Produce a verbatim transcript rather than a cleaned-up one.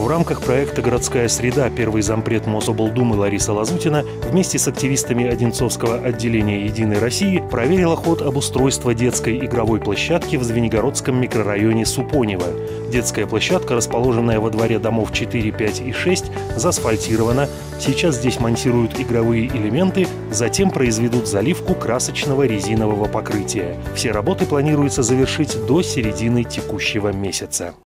рамках проекта «Городская среда» первый зампред Мособлдумы Лариса Лазутина вместе с активистами Одинцовского отделения «Единой России» проверила ход обустройства детской игровой площадки в Звенигородском микрорайоне Супонево. Детская площадка, расположенная во дворе домов четыре, пять и шесть, заасфальтирована. Сейчас здесь монтируют игровые элементы, затем произведут заливку красочного резинового покрытия. Все работы планируется завершить до середины текущего месяца.